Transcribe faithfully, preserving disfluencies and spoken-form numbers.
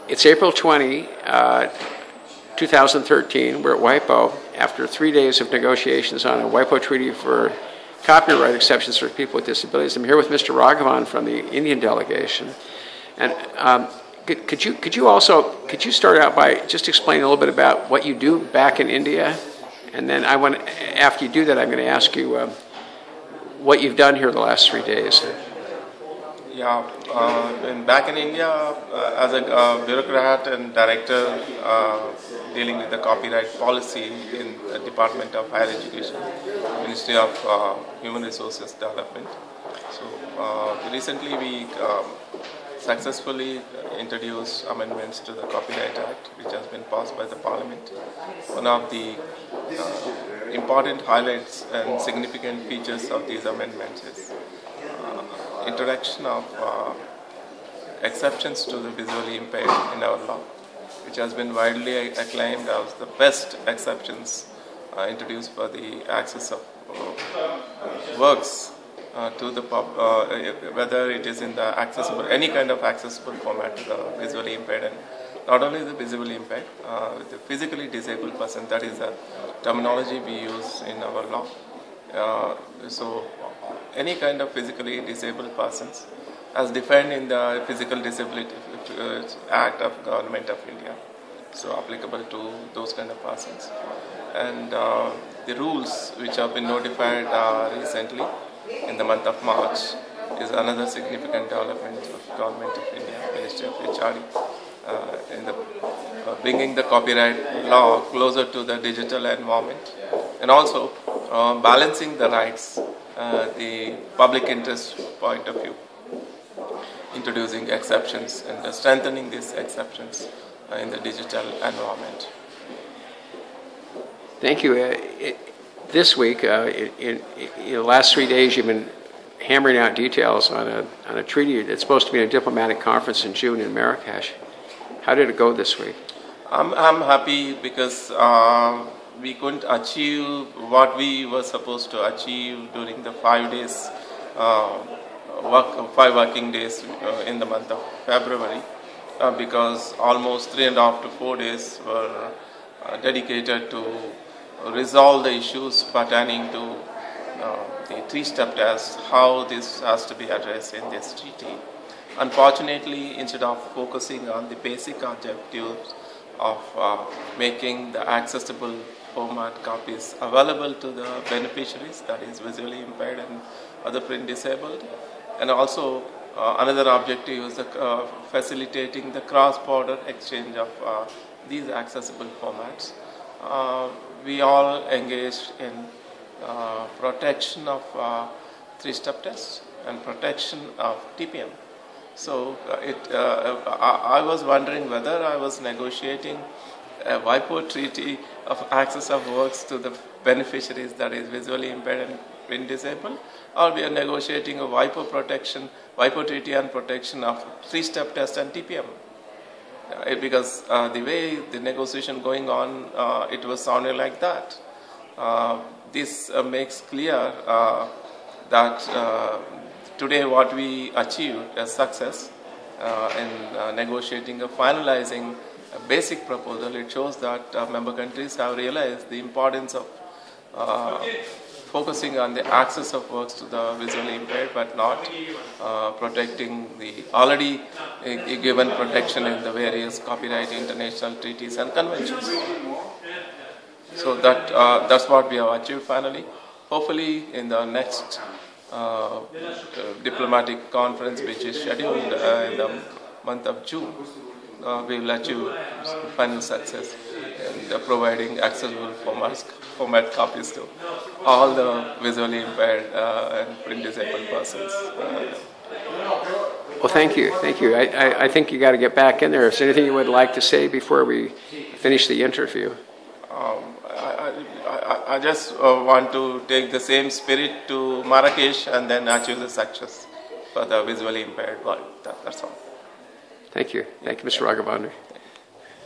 It's April twentieth, uh, two thousand thirteen. We're at WIPO after three days of negotiations on a WIPO treaty for copyright exceptions for people with disabilities. I'm here with Mister Raghavan from the Indian delegation. And um, could, could you could you also could you start out by just explaining a little bit about what you do back in India, and then I want after you do that, I'm going to ask you uh, what you've done here the last three days. Yeah, uh, in, back in India, uh, as a uh, bureaucrat and director uh, dealing with the copyright policy in the Department of Higher Education, Ministry of uh, Human Resources Development. So uh, recently we um, successfully introduced amendments to the Copyright Act, which has been passed by the Parliament. One of the uh, important highlights and significant features of these amendments is uh, introduction of uh, exceptions to the visually impaired in our law, which has been widely acclaimed as the best exceptions uh, introduced for the access of uh, works uh, to the pub, uh, whether it is in the accessible, any kind of accessible format to the visually impaired, and not only the visually impaired, uh, the physically disabled person. That is the terminology we use in our law. Uh, so any kind of physically disabled persons as defined in the Physical Disability Act of Government of India, so applicable to those kind of persons. And uh, the rules which have been notified uh, recently in the month of March is another significant development of Government of India, Ministry of H R D, uh, in the uh, bringing the copyright law closer to the digital environment, and also uh, balancing the rights, uh, the public interest point of view, introducing exceptions and uh, strengthening these exceptions uh, in the digital environment. Thank you. Uh, it, this week, uh, in, in, in the last three days, you've been hammering out details on a, on a treaty that's supposed to be a diplomatic conference in June in Marrakesh. How did it go this week? I'm, I'm happy because uh, we couldn't achieve what we were supposed to achieve during the five days, uh, work, five working days uh, in the month of February, uh, because almost three and a half to four days were uh, dedicated to resolve the issues pertaining to uh, the three-step test, how this has to be addressed in this treaty. Unfortunately, instead of focusing on the basic objectives of uh, making the accessible format copies available to the beneficiaries, that is visually impaired and other print disabled, and also uh, another objective is the, uh, facilitating the cross-border exchange of uh, these accessible formats. Uh, we all engaged in uh, protection of uh, three-step tests and protection of T P M. So uh, it, uh, I, I was wondering whether I was negotiating a WIPO treaty of access of works to the beneficiaries, that is visually impaired and print disabled, or we are negotiating a WIPO protection, WIPO treaty and protection of three-step test and T P M. Uh, because uh, the way the negotiation going on, uh, it was sounding like that. Uh, this uh, makes clear uh, that uh, today what we achieved as success uh, in uh, negotiating or finalizing a basic proposal, it shows that uh, member countries have realized the importance of uh, focusing on the access of works to the visually impaired, but not uh, protecting the already uh, given protection in the various copyright international treaties and conventions. So that uh, that's what we have achieved finally. Hopefully in the next uh, uh, diplomatic conference, which is scheduled uh, in the month of June, uh, we will achieve final success in uh, providing accessible formats, format copies to all the visually impaired uh, and print disabled persons. Uh, well, thank you. Thank you. I, I, I think you got to get back in there. Is there anything you would like to say before we finish the interview? Um, I, I, I just uh, want to take the same spirit to Marrakesh and then achieve the success for the visually impaired world. That, that's all. Thank you. Thank you, Mister Raghavan.